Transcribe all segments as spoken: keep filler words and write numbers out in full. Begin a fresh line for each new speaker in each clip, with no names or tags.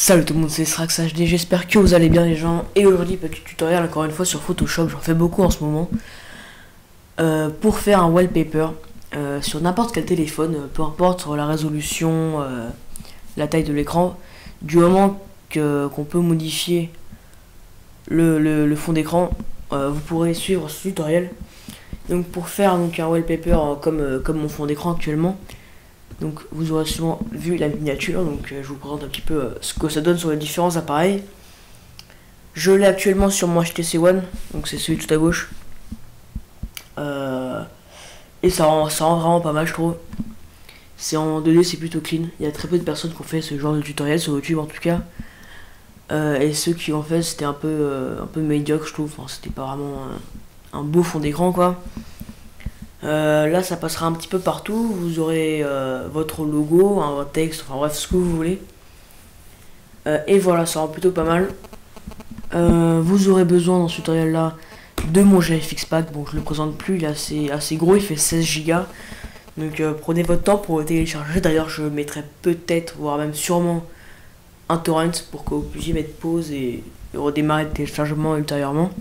Salut tout le monde, c'est Srax H D, j'espère que vous allez bien les gens. Et aujourd'hui, petit tutoriel encore une fois sur Photoshop, j'en fais beaucoup en ce moment. Euh, pour faire un wallpaper euh, sur n'importe quel téléphone, euh, peu importe la résolution, euh, la taille de l'écran, du moment que qu'on peut modifier le, le, le fond d'écran, euh, vous pourrez suivre ce tutoriel. Donc pour faire donc un wallpaper euh, comme, euh, comme mon fond d'écran actuellement. Donc vous aurez sûrement vu la miniature, donc euh, je vous présente un petit peu euh, ce que ça donne sur les différents appareils. Je l'ai actuellement sur mon H T C One, donc c'est celui tout à gauche. Euh, et ça rend, ça rend vraiment pas mal, je trouve. C'est en deux D, c'est plutôt clean. Il y a très peu de personnes qui ont fait ce genre de tutoriel sur YouTube en tout cas. Euh, et ceux qui l'ont fait, c'était un peu euh, un peu médiocre, je trouve. Enfin, c'était pas vraiment un, un beau fond d'écran quoi. Euh, là ça passera un petit peu partout, vous aurez euh, votre logo, un texte, enfin bref ce que vous voulez. Euh, et voilà, ça rend plutôt pas mal. Euh, vous aurez besoin dans ce tutoriel là de mon G F X Pack, bon je le présente plus, il est assez, assez gros, il fait seize gigas. Donc euh, prenez votre temps pour le télécharger, d'ailleurs je mettrai peut-être, voire même sûrement un torrent pour que vous puissiez mettre pause et redémarrer le téléchargement ultérieurement.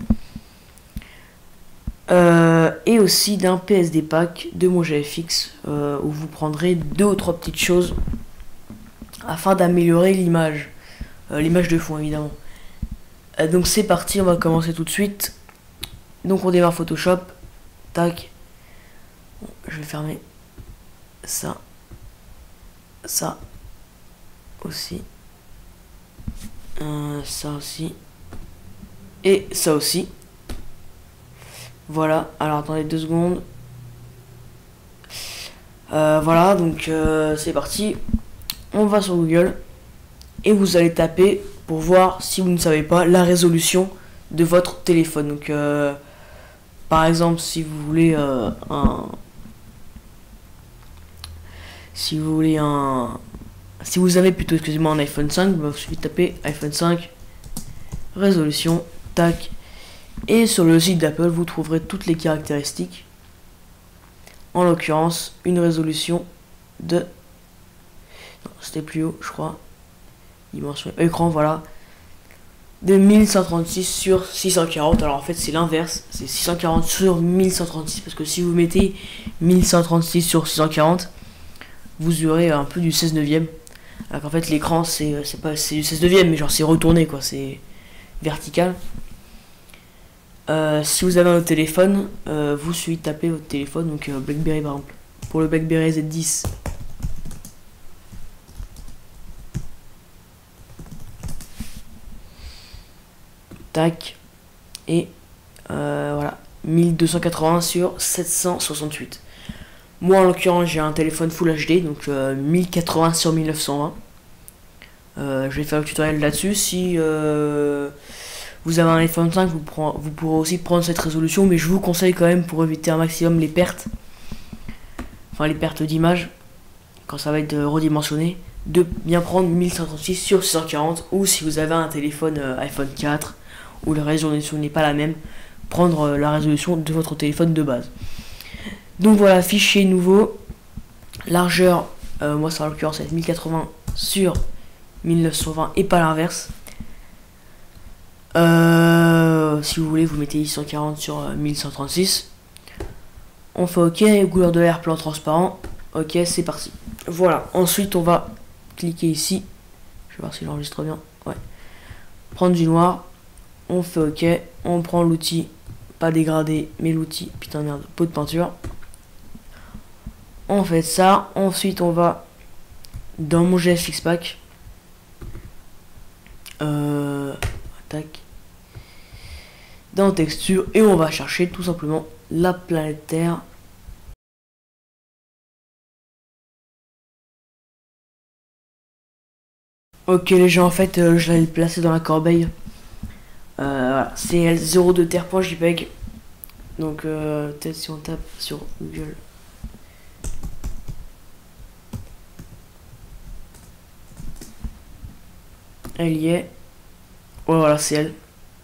Euh, et aussi d'un P S D pack de mon G F X euh, où vous prendrez deux ou trois petites choses afin d'améliorer l'image, euh, l'image de fond évidemment. Euh, donc c'est parti, on va commencer tout de suite. Donc on démarre Photoshop, tac. Bon, je vais fermer ça, ça aussi, euh, ça aussi et ça aussi. Voilà, alors attendez deux secondes. Euh, voilà, donc euh, c'est parti. On va sur Google et vous allez taper pour voir, si vous ne savez pas, la résolution de votre téléphone. Donc, euh, par exemple, si vous voulez euh, un, si vous voulez un, si vous avez plutôt, excusez-moi, un iPhone cinq, bah, il suffit de taper iPhone cinq résolution, tac. Et sur le site d'Apple, vous trouverez toutes les caractéristiques. En l'occurrence, une résolution de... Non, c'était plus haut, je crois. Dimension écran, voilà. De mille cent trente-six sur six cent quarante. Alors en fait, c'est l'inverse. C'est six cent quarante sur mille cent trente-six. Parce que si vous mettez mille cent trente-six sur six cent quarante, vous aurez un peu du seize neuvième. Alors qu'en fait, l'écran, c'est pas c'est du seize neuvième, mais genre c'est retourné, quoi. C'est vertical. Euh, si vous avez un autre téléphone, euh, vous suivez taper votre téléphone, donc euh, BlackBerry par exemple. Pour le BlackBerry Z dix, tac, et euh, voilà, mille deux cent quatre-vingts sur sept cent soixante-huit. Moi en l'occurrence j'ai un téléphone Full H D, donc euh, mille quatre-vingts sur mille neuf cent vingt. Euh, je vais faire le tutoriel là-dessus. Si euh, vous avez un iPhone cinq, vous, prend, vous pourrez aussi prendre cette résolution, mais je vous conseille quand même, pour éviter un maximum les pertes, enfin les pertes d'image, quand ça va être redimensionné, de bien prendre mille cent trente-six sur six cent quarante, ou si vous avez un téléphone euh, iPhone quatre, où la résolution n'est pas la même, prendre euh, la résolution de votre téléphone de base. Donc voilà, fichier nouveau, largeur, euh, moi c'est en l'occurrence c'est mille quatre-vingts sur mille neuf cent vingt et pas l'inverse. Euh, si vous voulez, vous mettez six cent quarante sur euh, mille cent trente-six. On fait OK, couleur de l'air plan transparent. OK, c'est parti. Voilà, ensuite on va cliquer ici. Je vais voir si j'enregistre bien. Ouais. Prendre du noir. On fait OK. On prend l'outil, pas dégradé, mais l'outil, putain merde, pot de peinture. On fait ça. Ensuite on va dans mon G F X Pack. Euh, tac. Dans texture, et on va chercher tout simplement la planète Terre. Ok les gens, en fait euh, je l'avais placé dans la corbeille. Euh, voilà, c'est zéro deux terre.jpg. Donc euh, peut-être si on tape sur Google. Elle y est. Ouais voilà, c'est elle.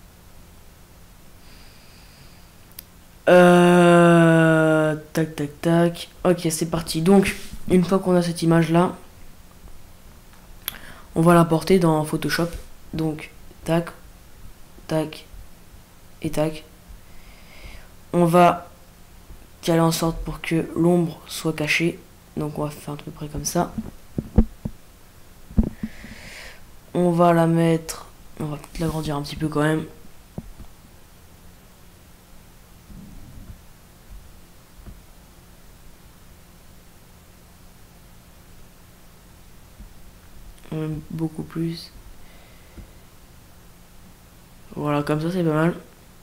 Euh, tac tac tac. Ok, c'est parti. Donc une fois qu'on a cette image là, on va l'importer dans Photoshop. Donc, tac, tac et tac. On va caler en sorte pour que l'ombre soit cachée. Donc, on va faire à peu près comme ça. On va la mettre... On va peut-être l'agrandir un petit peu quand même. Même beaucoup plus. Voilà, comme ça c'est pas mal.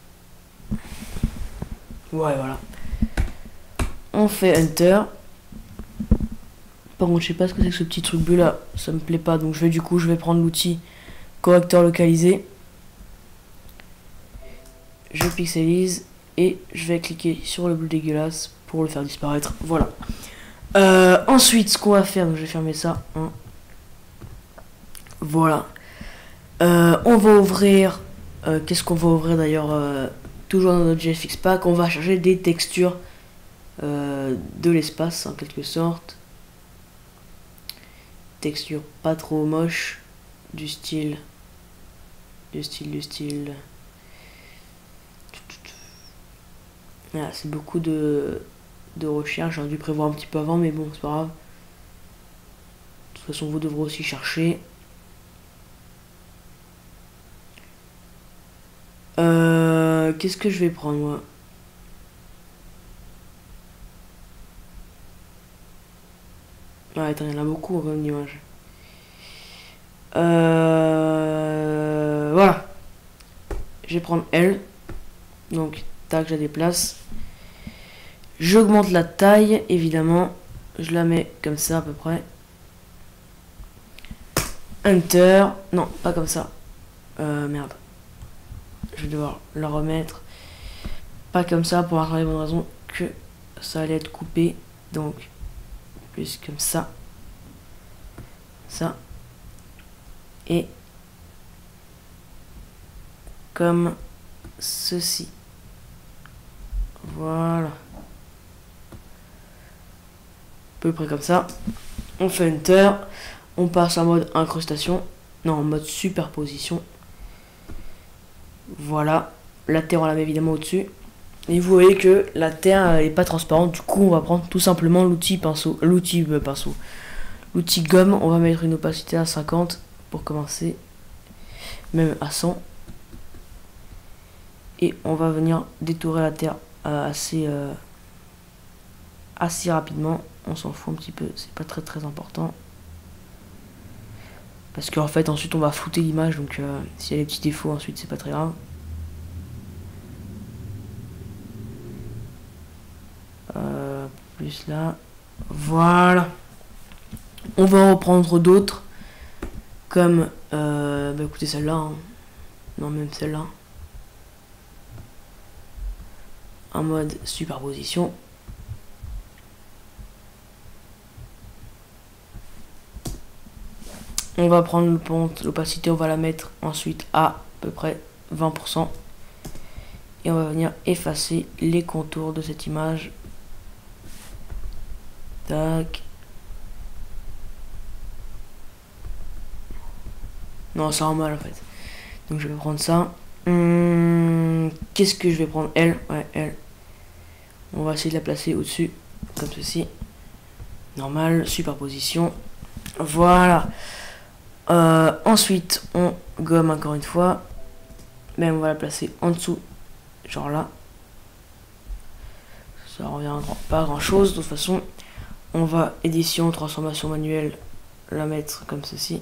Ouais, voilà. On fait Enter. Par contre, je sais pas ce que c'est que ce petit truc bleu là. Ça me plaît pas. Donc je vais du coup, je vais prendre l'outil correcteur localisé. Je pixelise. Et je vais cliquer sur le bleu dégueulasse pour le faire disparaître. Voilà. Euh, ensuite, ce qu'on va faire, donc je vais fermer ça. Hein. Voilà. Euh, on va ouvrir... Euh, Qu'est-ce qu'on va ouvrir d'ailleurs euh, toujours dans notre G F X Pack. On va chercher des textures euh, de l'espace en quelque sorte. Texture pas trop moche. Du style... Du style, du style... Voilà, c'est beaucoup de, de recherche. J'aurais dû prévoir un petit peu avant, mais bon, c'est pas grave. De toute façon, vous devrez aussi chercher. Euh, Qu'est-ce que je vais prendre, moi? Ah, attends, il y en a beaucoup comme image. Euh, voilà. Je vais prendre L. Donc, tac, je la déplace. J'augmente la taille, évidemment. Je la mets comme ça, à peu près. Enter. Non, pas comme ça. Euh, merde. Je vais devoir la remettre. Pas comme ça, pour la bonne raison que ça allait être coupé. Donc, plus comme ça. Ça. Et comme ceci. Voilà. À peu près comme ça. On fait Enter. On passe en mode incrustation. Non, en mode superposition. Voilà. La terre, on la met évidemment au-dessus. Et vous voyez que la terre n'est pas transparente. Du coup, on va prendre tout simplement l'outil pinceau. L'outil euh, pinceau. L'outil gomme. On va mettre une opacité à cinquante pour commencer. Même à cent. Et on va venir détourer la terre euh, assez, euh, assez rapidement. On s'en fout un petit peu. C'est pas très très important. Parce qu'en fait, ensuite, on va flouter l'image. Donc, euh, s'il y a des petits défauts, ensuite, c'est pas très grave. Euh, plus là. Voilà. On va en reprendre d'autres. Comme, euh, bah écoutez, celle-là. Hein. Non, même celle-là. En mode superposition. On va prendre l'opacité, on va la mettre ensuite à à peu près vingt pour cent. Et on va venir effacer les contours de cette image. Tac. Non, ça rend mal en fait. Donc je vais prendre ça. Hum, Qu'est-ce que je vais prendre? Elle. Ouais, elle. On va essayer de la placer au-dessus. Comme ceci. Normal. Superposition. Voilà. Euh, ensuite, on gomme encore une fois. Mais on va la placer en dessous. Genre là. Ça revient pas grand chose. De toute façon, on va édition, transformation manuelle, la mettre comme ceci.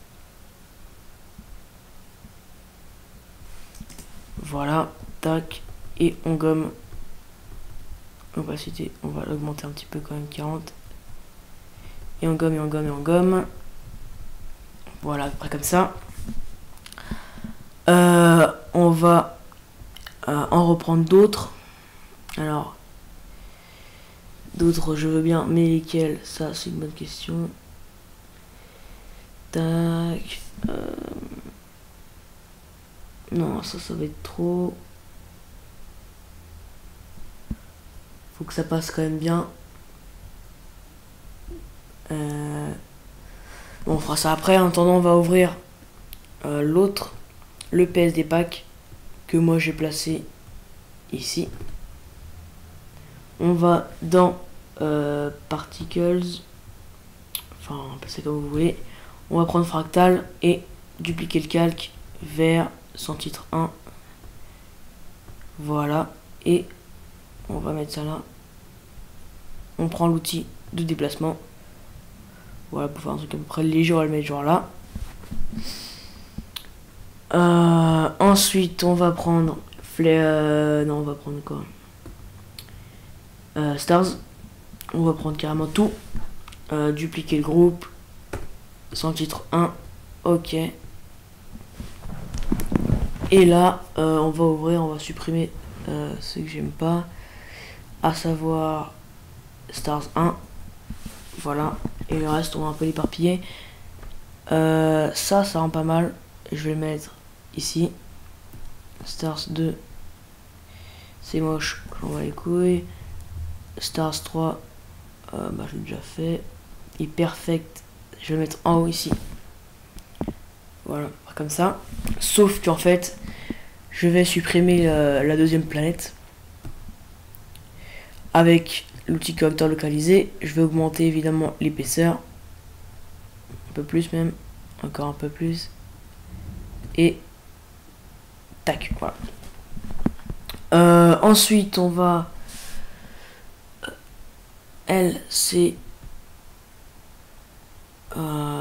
Voilà. Tac. Et on gomme. Opacité, on va l'augmenter un petit peu quand même, quarante. Et on gomme, et on gomme, et on gomme. Voilà, à peu près comme ça. Euh, on va euh, en reprendre d'autres. Alors, d'autres, je veux bien, mais lesquels? Ça, c'est une bonne question. Tac. Euh... Non, ça, ça va être trop. Faut que ça passe quand même bien. Euh... Bon, on fera ça après. En attendant, on va ouvrir euh, l'autre, le P S D pack que moi j'ai placé ici. On va dans euh, Particles, enfin appelez ça comme vous voulez. On va prendre Fractal et dupliquer le calque vers son titre un. Voilà, et on va mettre ça là. On prend l'outil de déplacement. Voilà, pour faire un truc à peu près léger, on va le mettre genre là. Euh, ensuite, on va prendre Flare. Euh, non, on va prendre quoi euh, Stars. On va prendre carrément tout. Euh, dupliquer le groupe. Sans titre un. Ok. Et là, euh, on va ouvrir, on va supprimer euh, ce que j'aime pas. À savoir Stars un. Voilà. Et le reste, on va un peu l'éparpiller. Euh, ça, ça rend pas mal. Je vais le mettre ici. Stars deux. C'est moche. J'en vois les couilles. Stars trois. Euh, bah, je l'ai déjà fait. Et Perfect. Je vais le mettre en haut ici. Voilà. Comme ça. Sauf qu'en fait, je vais supprimer euh, la deuxième planète. Avec l'outil correcteur localisé, je vais augmenter évidemment l'épaisseur. Un peu plus même. Encore un peu plus. Et tac, voilà. Euh, ensuite, on va... Elle, c'est... Euh,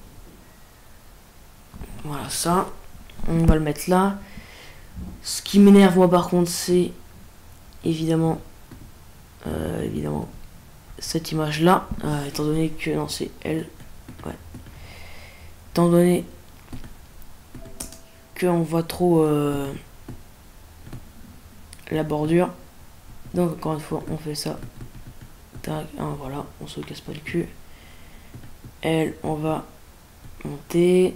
voilà, ça. On va le mettre là. Ce qui m'énerve, moi, par contre, c'est... Évidemment... Euh, évidemment... Cette image-là. Euh, étant donné que... Non, c'est elle. Ouais. Étant donné... qu'on voit trop... Euh, la bordure. Donc, encore une fois, on fait ça. Tac, hein, voilà, on se casse pas le cul. Elle, on va monter.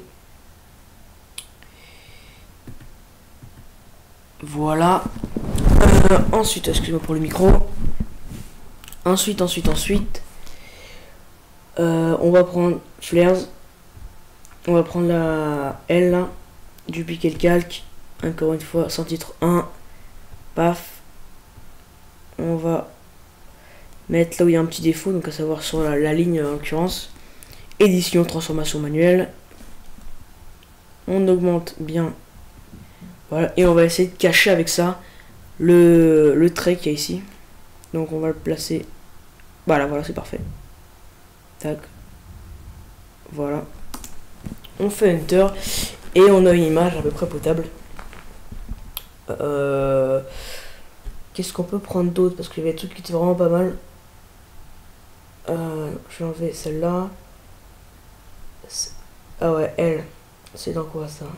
Voilà. Euh, ensuite, excusez-moi pour le micro. Ensuite, ensuite, ensuite. Euh, on va prendre Flares. On va prendre la L là. Dupliquer le calque. Encore une fois, sans titre un. Paf. On va mettre là où il y a un petit défaut, donc à savoir sur la, la ligne en l'occurrence. Édition, transformation manuelle. On augmente bien. Voilà, et on va essayer de cacher avec ça le, le trait qu'il y a ici. Donc on va le placer. Voilà, voilà, c'est parfait. Tac. Voilà. On fait Enter. Et on a une image à peu près potable. Euh, Qu'est-ce qu'on peut prendre d'autre? Parce qu'il y avait des trucs qui étaient vraiment pas mal. Euh, je vais enlever celle-là. Ah ouais, elle. C'est dans quoi ça?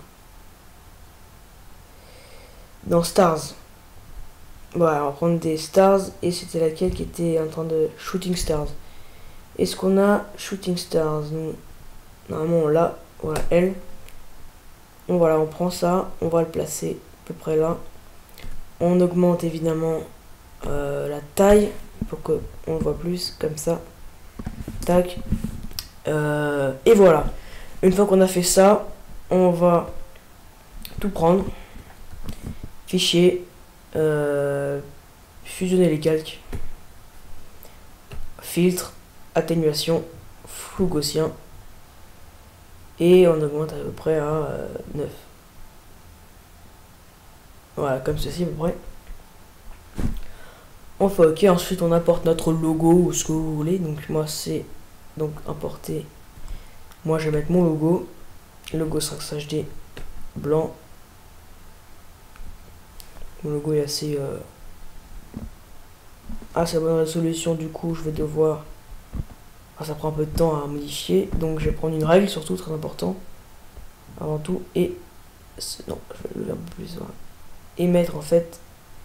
Dans Stars. Voilà, on va prendre des Stars. Et c'était laquelle qui était en train de... Shooting Stars. Est-ce qu'on a Shooting Stars? Nous, normalement, on l'a. Voilà, elle. Donc voilà, on prend ça. On va le placer à peu près là. On augmente évidemment euh, la taille. Pour qu'on le voit plus. Comme ça. Tac. Euh, et voilà. Une fois qu'on a fait ça, on va tout prendre. Fichier. Euh, fusionner les calques. Filtre. Atténuation. Flou gaussien. Et on augmente à peu près à euh, neuf. Voilà, comme ceci à peu près. On fait OK. Ensuite, on apporte notre logo ou ce que vous voulez. Donc, moi, c'est donc importer. Moi, je vais mettre mon logo. Le logo cinq H D blanc. Mon logo est assez euh, assez bonne résolution. Du coup, je vais devoir. Enfin, ça prend un peu de temps à modifier. Donc, je vais prendre une règle, surtout très important. Avant tout. Et non, je vais le lever un peu plus. Voilà. Et mettre en fait.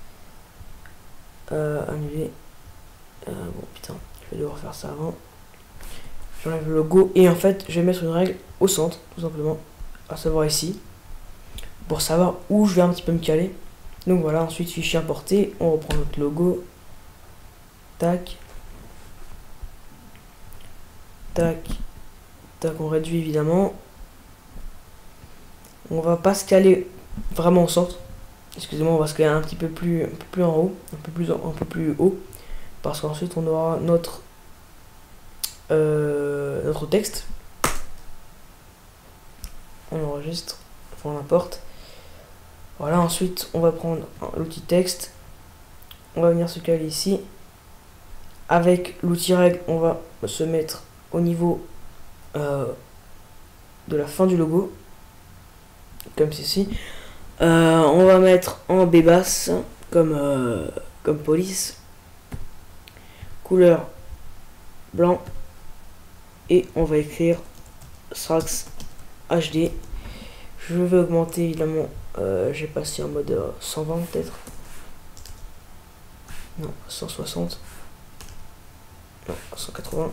Euh, annuler. Euh, bon, putain, je vais devoir faire ça avant. J'enlève le logo et en fait je vais mettre une règle au centre tout simplement, à savoir ici, pour savoir où je vais un petit peu me caler. Donc voilà, ensuite fichier importé, on reprend notre logo, tac, tac, Tac, on réduit évidemment. On va pas se caler vraiment au centre. Excusez-moi, on va se caler un petit peu plus, un peu plus en haut, un peu plus, en, un peu plus haut, parce qu'ensuite on aura notre euh, notre texte. On enregistre, enfin on importe. Voilà, ensuite on va prendre l'outil texte. On va venir se caler ici. Avec l'outil règle, on va se mettre au niveau euh, de la fin du logo, comme ceci. Euh, on va mettre en B basse, comme, euh, comme police, couleur blanc, et on va écrire Srax H D. Je vais augmenter évidemment, euh, j'ai passé en mode euh, cent vingt peut-être, non, cent soixante, non, cent quatre-vingts,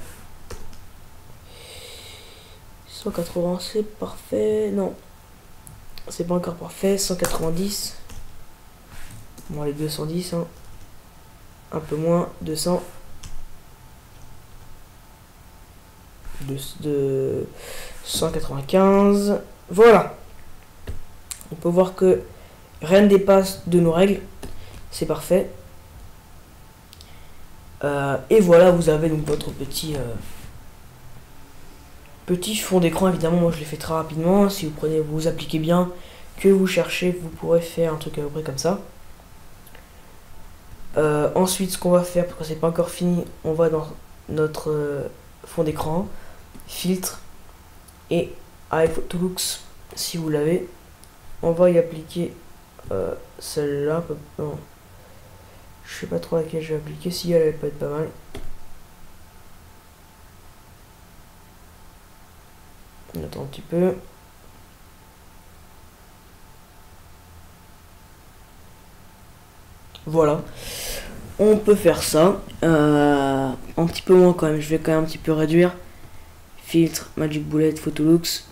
cent quatre-vingts c'est parfait, non, c'est pas encore parfait, cent quatre-vingt-dix, bon les deux cent dix, hein. Un peu moins, deux cents, de, de cent quatre-vingt-quinze, voilà. On peut voir que rien ne dépasse de nos règles, c'est parfait. Euh, et voilà, vous avez donc votre petit euh, petit fond d'écran. Évidemment, moi je l'ai fait très rapidement. Si vous prenez, vous appliquez bien, que vous cherchez, vous pourrez faire un truc à peu près comme ça. Euh, ensuite, ce qu'on va faire, parce que c'est pas encore fini, on va dans notre euh, fond d'écran, filtre, et avec Photolux, si vous l'avez, on va y appliquer euh, celle-là. Non, je sais pas trop laquelle je vais appliquer. Si elle, elle peut être pas mal. On attend un petit peu. Voilà, on peut faire ça. Euh, un petit peu moins quand même. Je vais quand même un petit peu réduire. Filtre, Magic Bullet, Photolux.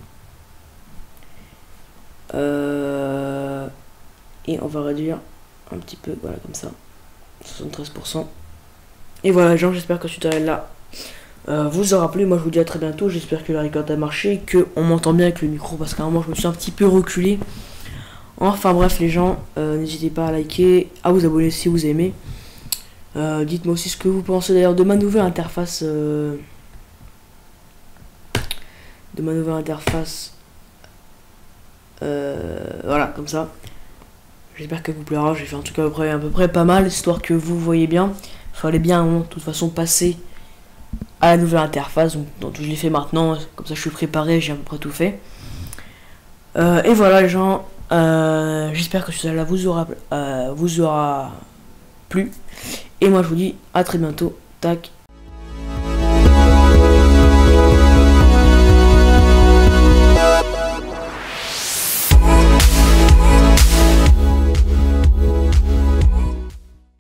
Euh, et on va réduire un petit peu, voilà, comme ça, soixante-treize pour cent. Et voilà les gens, j'espère que ce tutoriel là euh, vous aura plu. Moi je vous dis à très bientôt. J'espère que la record a marché, que on m'entend bien avec le micro, parce qu'à un moment je me suis un petit peu reculé. Enfin bref les gens, euh, n'hésitez pas à liker, à vous abonner si vous aimez. Euh, dites-moi aussi ce que vous pensez d'ailleurs de ma nouvelle interface euh, de ma nouvelle interface euh, voilà, comme ça. J'espère que vous plaira. J'ai fait en tout cas à peu près, à peu près pas mal, histoire que vous voyez bien. Il fallait bien hein, de toute façon passer à la nouvelle interface. Donc, donc je l'ai fait maintenant, comme ça je suis préparé, j'ai à peu près tout fait. Euh, et voilà les gens, euh, j'espère que cela vous aura, euh, vous aura plu. Et moi je vous dis à très bientôt. Tac.